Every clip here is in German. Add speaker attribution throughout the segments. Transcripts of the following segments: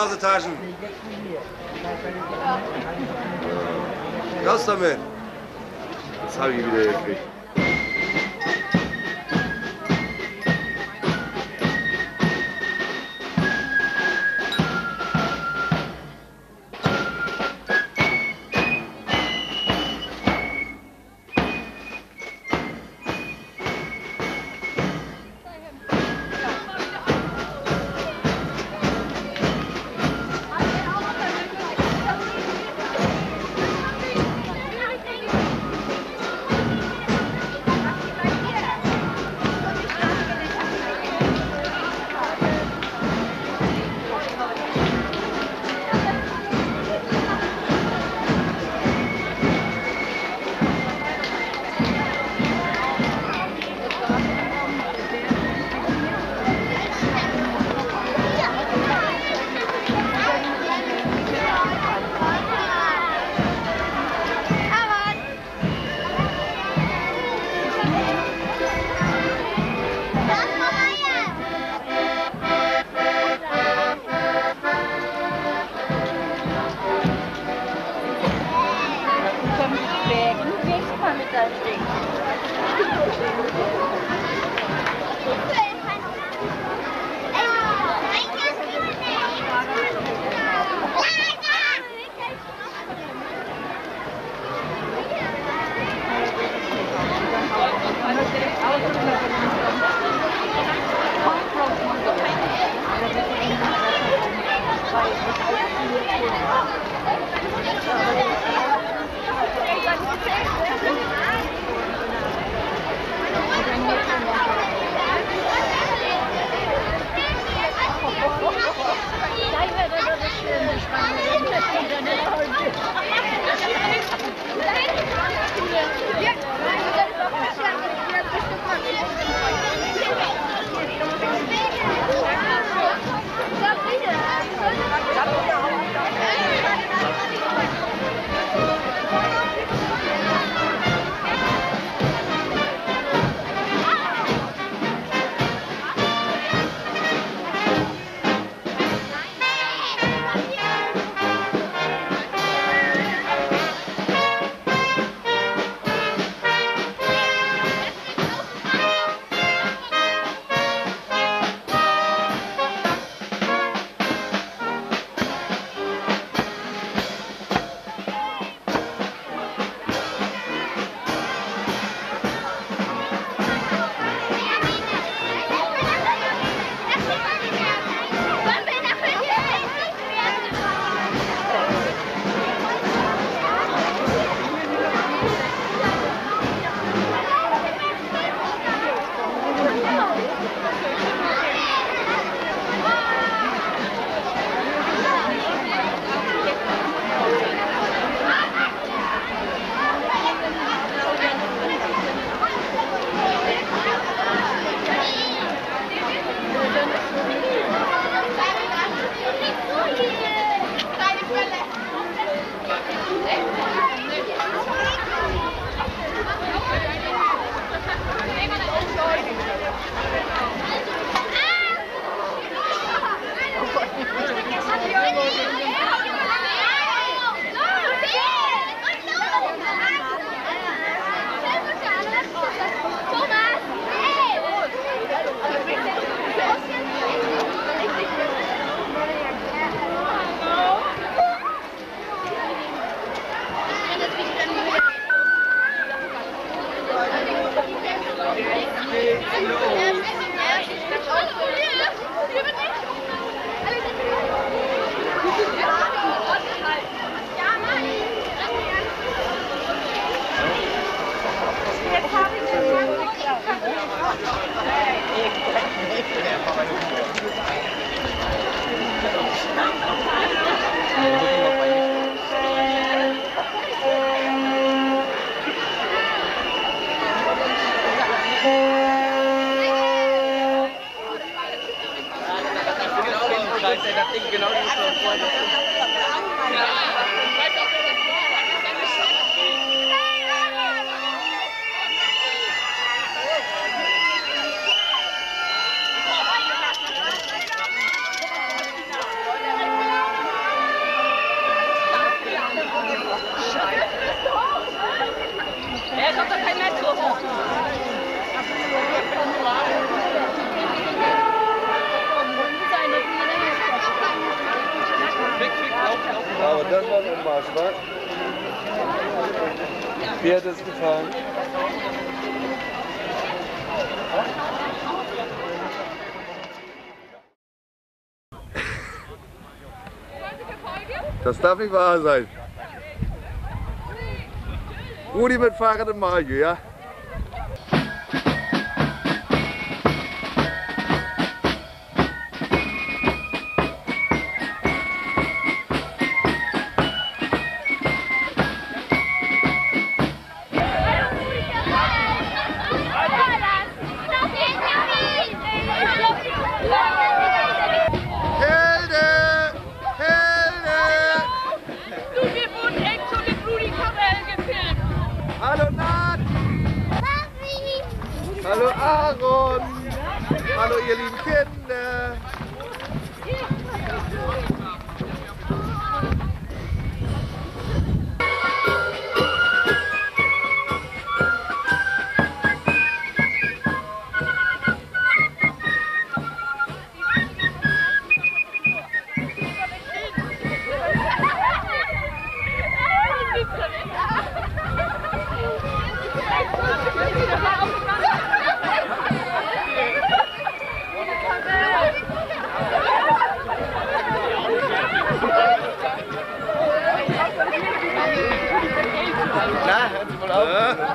Speaker 1: Nasetaschen. Raus damit.
Speaker 2: Das habe ich wieder gekriegt. Wie hat es gefallen? Das darf nicht wahr sein. Rudi mit fahrendem Mario, ja? Hallo Nati! Hallo Aaron! Hallo ihr lieben Kinder! Na, hört sich mal auf.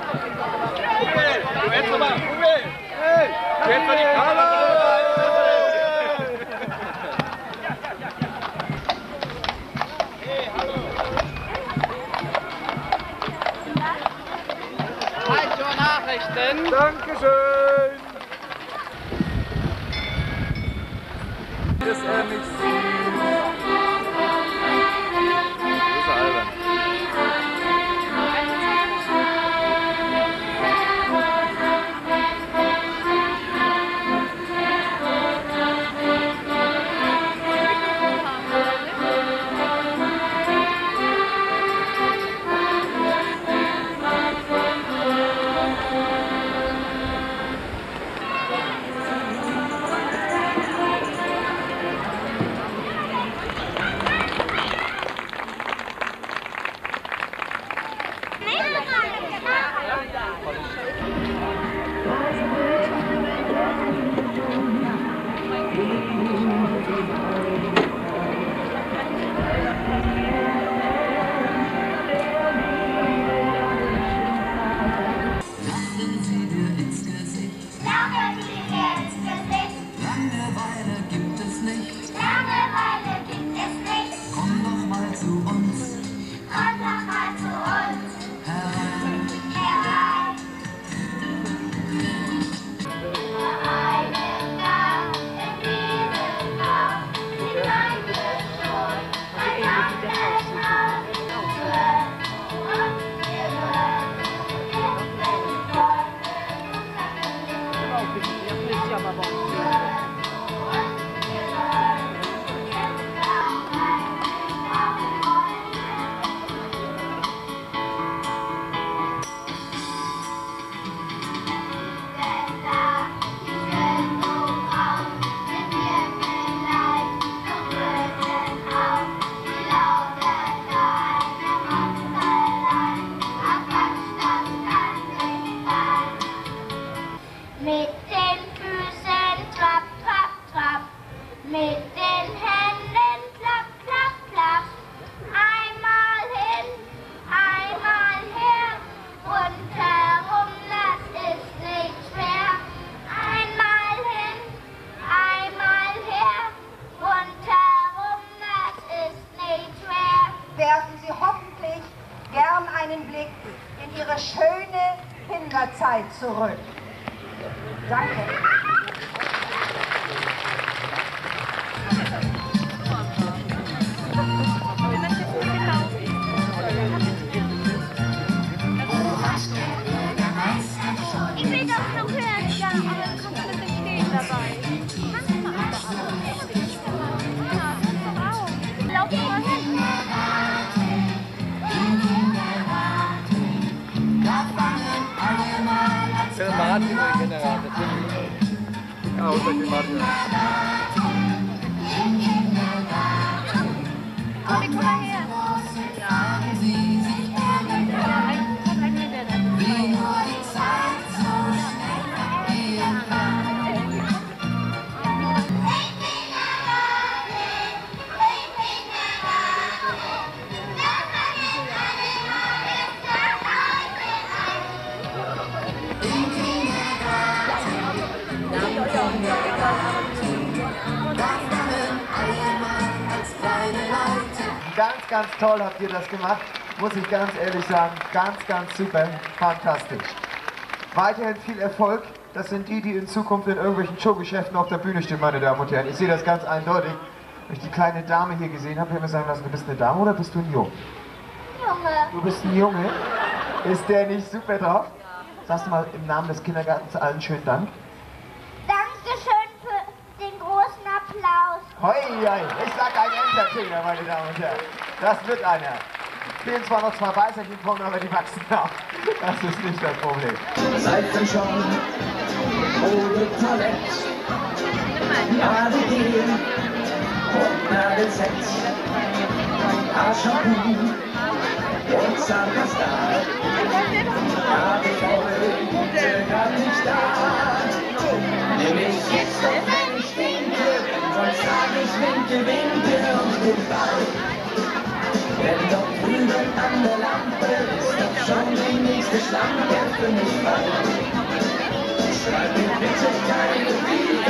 Speaker 2: Du jetzt nochmal, Uwe! Hey! Jetzt mal die Kamera! Hey, hallo! Halt Nachrichten! Dankeschön! Ist er nicht süß? Das ist albern.
Speaker 1: Werfen Sie hoffentlich gern einen Blick in Ihre schöne Kinderzeit zurück. Danke.
Speaker 3: Ich will das noch hören, ja, aber das kommt ein bisschen stehen dabei. Kannst du mal einfach lauf mal hin.
Speaker 2: Der Martin, der General, natürlich. Ja, unser Martin.
Speaker 3: Komm mal her. Ja, eigentlich
Speaker 4: ganz, ganz toll habt ihr das gemacht, muss ich ganz ehrlich sagen. Ganz, ganz super, fantastisch. Weiterhin viel Erfolg. Das sind die, die in Zukunft in irgendwelchen Showgeschäften auf der Bühne stehen, meine Damen und Herren. Ich sehe das ganz eindeutig. Wenn ich die kleine Dame hier gesehen habe, habe ich mir sagen lassen, du bist eine Dame oder bist du ein Junge?
Speaker 3: Junge.
Speaker 4: Du bist ein Junge. Ist der nicht super drauf? Sagst du mal im Namen des Kindergartens allen schönen Dank.
Speaker 3: Dankeschön für den großen Applaus.
Speaker 4: Hoi, hoi. Ich sag ein Entertainer, meine Damen und Herren. Das wird einer. Fehlen zwar noch 2 Weißerchen vorne, aber die wachsen auch. Das ist nicht das Problem.
Speaker 5: Seifenschaum, Mode-Toilette, Nadegel und Nagelset, Haarshampoo und Zahnpasta. Aber ich heute gar nicht da. Nimm mich jetzt auf, wenn ich winke, sonst sag ich winke, winke und goodbye. Denn dort drüben an der Lampe ist doch schon die nächste Schlange, der für mich fällt. Schreib mir bitte keine Briefe.